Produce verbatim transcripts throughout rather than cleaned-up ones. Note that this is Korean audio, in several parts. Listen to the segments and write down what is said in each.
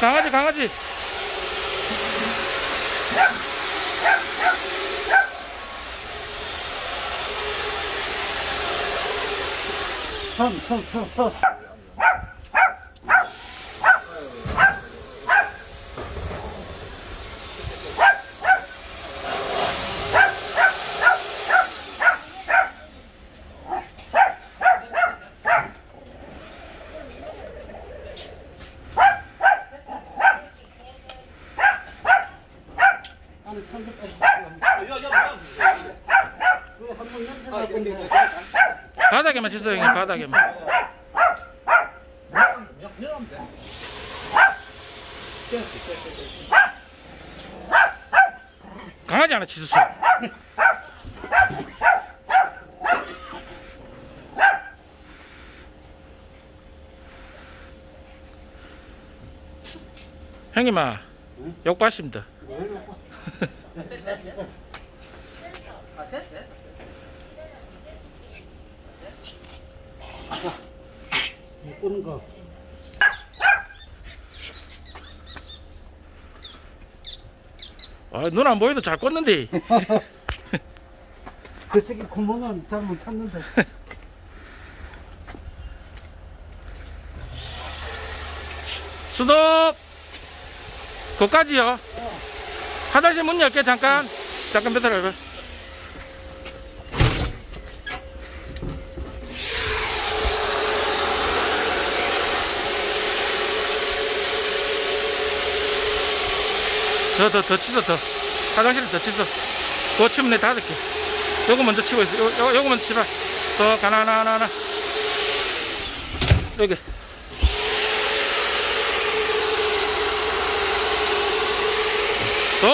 강아지 강아지. 손, 손, 손, 손. 바닥에만 쳤어요, 형님. 바닥에만. 강아지 하나 치셨어요. 형님아, 응? 욕받습니다. 끄는 거. 아, 눈 안 보여도 잘 껐는데. 그 새끼 구멍은 잘 못 찾는데. 수독! 거기까지요. 어. 화장실 문 열게, 잠깐. 잠깐 기다려봐. 더, 더, 더 치서, 더. 화장실을 더 치서. 그거 치면 내 다섯 개. 요거 먼저 치고 있어. 요, 요, 요거 먼저 치봐. 더, 하나, 하나, 하나, 하나. 여기. 더.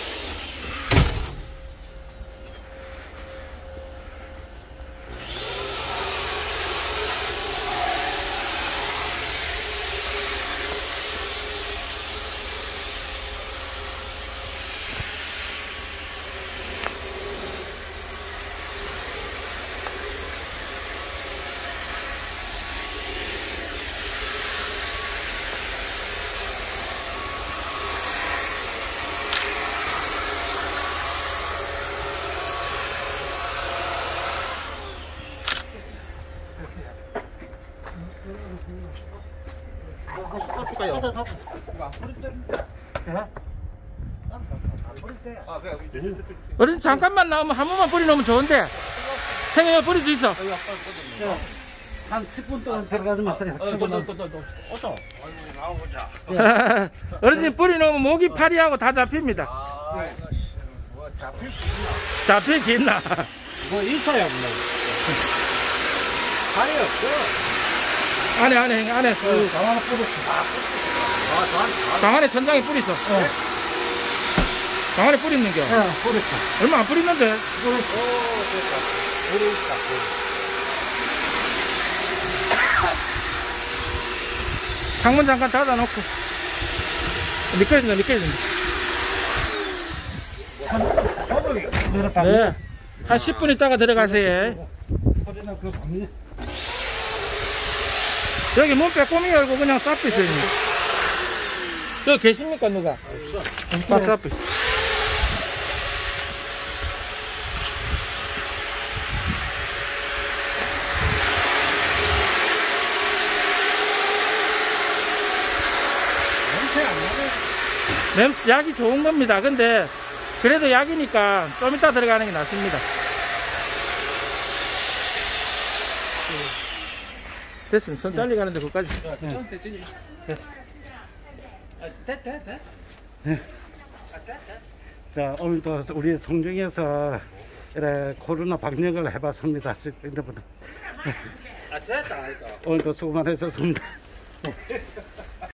어른 잠깐만 나오면 한 번만 뿌리 놓으면 좋은데. 생각해 뿌릴 수 있어. 한 십 분 동안 들어가지 마세요. 어르신 뿌리 놓으면 모기 파리하고 다 잡힙니다. 잡힐 게 있나? 뭐 있어요, 뭐. 파리 없어. 안에 안에 안에 그 강화는 뿌렸어. 방 안에 천장에 뿌리 있어. 어. 방 안에 뿌리 있는겨. 어, 뿌렸어. 얼마 안 뿌리는데? 뿌렸어. 오, 됐다. 뿌렸다. 창문 잠깐 닫아놓고. 미끄러진다, 미끄러진다. 네. 한 십 분 있다가 들어가세요. 여기 문 빼꼼히 열고 그냥 쌉 있어요. 여기 계십니까, 누가? 없어. 쌉. 약이 좋은 겁니다. 근데 그래도 약이니까 좀 이따 들어가는 게 낫습니다. 됐습니다. 손 잘리 가는데 그거까지. 자, 오늘도 우리 송정에서 이래 코로나 방역을 해봤습니다. 오늘도 수고 많으셨습니다.